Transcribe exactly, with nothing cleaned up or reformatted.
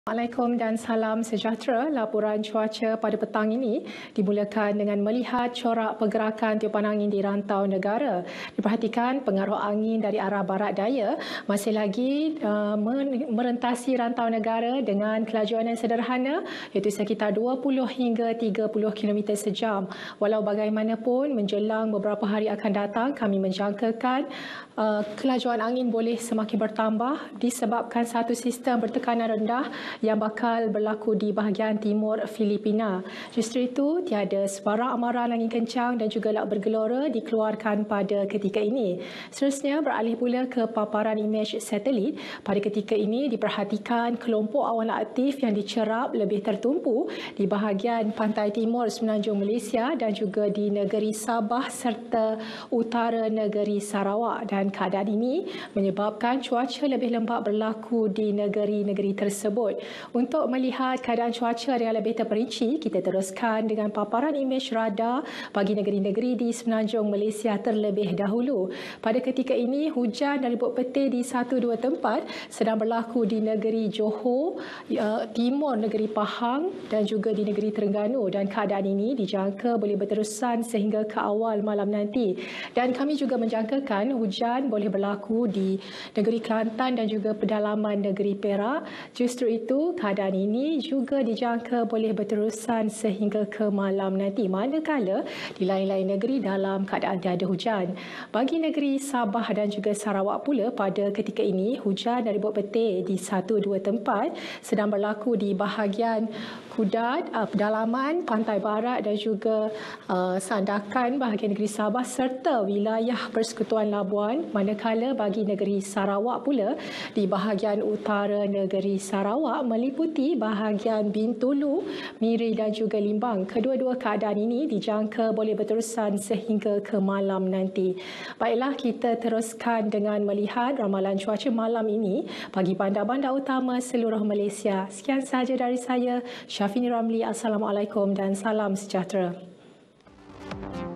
Assalamualaikum dan salam sejahtera. Laporan cuaca pada petang ini dimulakan dengan melihat corak pergerakan tiupan angin di rantau negara. Diperhatikan pengaruh angin dari arah barat daya masih lagi uh, merentasi rantau negara dengan kelajuan yang sederhana iaitu sekitar dua puluh hingga tiga puluh kilometer sejam. Walau bagaimanapun menjelang beberapa hari akan datang kami menjangkakan uh, kelajuan angin boleh semakin bertambah disebabkan satu sistem bertekanan rendah yang bakal berlaku di bahagian timur Filipina. Justru itu, tiada sebarang amaran angin kencang dan juga lak bergelora dikeluarkan pada ketika ini. Seterusnya, beralih pula ke paparan imej satelit. Pada ketika ini, diperhatikan kelompok awan aktif yang dicerap lebih tertumpu di bahagian pantai timur semenanjung Malaysia dan juga di negeri Sabah serta utara negeri Sarawak. Dan keadaan ini menyebabkan cuaca lebih lembap berlaku di negeri-negeri tersebut. Untuk melihat keadaan cuaca yang lebih terperinci, kita teruskan dengan paparan imej radar bagi negeri-negeri di semenanjung Malaysia terlebih dahulu. Pada ketika ini, hujan dan ribut petir di satu dua tempat sedang berlaku di negeri Johor, timur negeri Pahang dan juga di negeri Terengganu, dan keadaan ini dijangka boleh berterusan sehingga ke awal malam nanti. Dan kami juga menjangkakan hujan boleh berlaku di negeri Kelantan dan juga pedalaman negeri Perak. Justru itu, keadaan ini juga dijangka boleh berterusan sehingga ke malam nanti, manakala di lain-lain negeri dalam keadaan tiada hujan. Bagi negeri Sabah dan juga Sarawak pula, pada ketika ini hujan dan ribut petir di satu dua tempat sedang berlaku di bahagian Kudat, pedalaman, pantai barat dan juga uh, Sandakan bahagian negeri Sabah serta wilayah Persekutuan Labuan, manakala bagi negeri Sarawak pula di bahagian utara negeri Sarawak meliputi bahagian Bintulu, Miri dan juga Limbang. Kedua-dua keadaan ini dijangka boleh berterusan sehingga ke malam nanti. Baiklah, kita teruskan dengan melihat ramalan cuaca malam ini bagi bandar-bandar utama seluruh Malaysia. Sekian sahaja dari saya, Syafini Ramli. Assalamualaikum dan salam sejahtera.